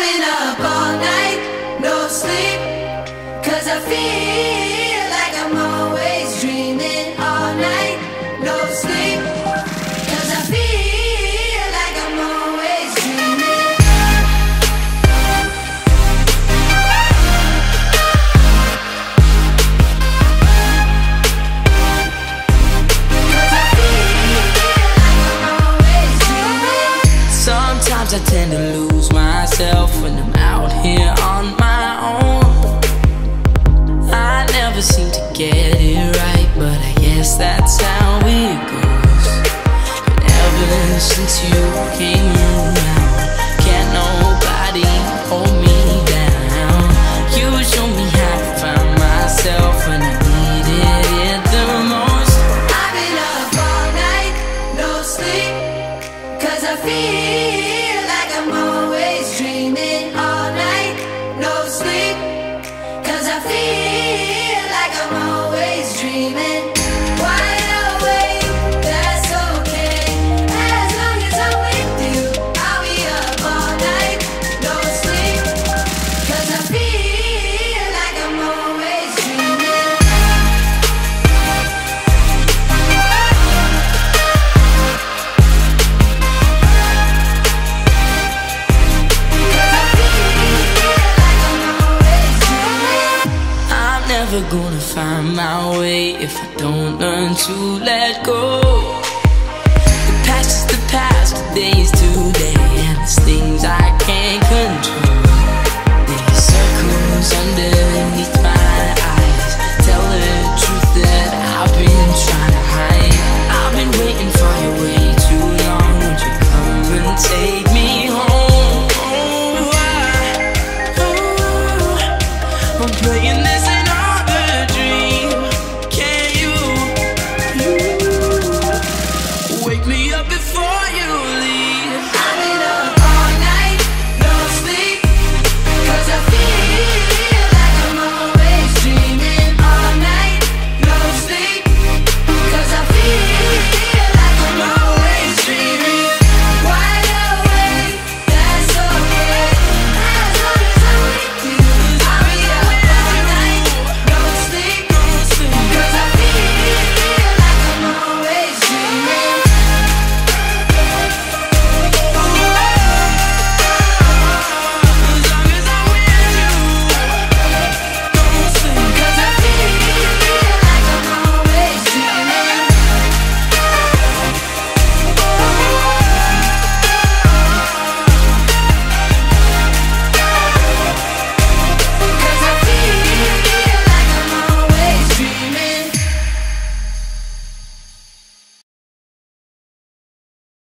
been up all night, no sleep, 'cause I feel like I'm always dreaming all night, no sleep, 'cause I feel like I'm always dreaming. Sometimes I tend to lose myself when I'm out here on my own. I never seem to get it right, but I guess that's how it goes. But ever since you came around, can't nobody hold me down. You show me how to find myself when I needed it the most. I've been up all night, no sleep, 'cause I feel like I'm always dreaming all night, no sleep, 'cause I feel like I'm always dreaming. Wide awake, that's okay, as long as I'm with you. I'll be up all night, no sleep, 'cause I feel like I'm always dreaming. I'm never gonna find my way if I don't learn to let go. The past is the past, today is today.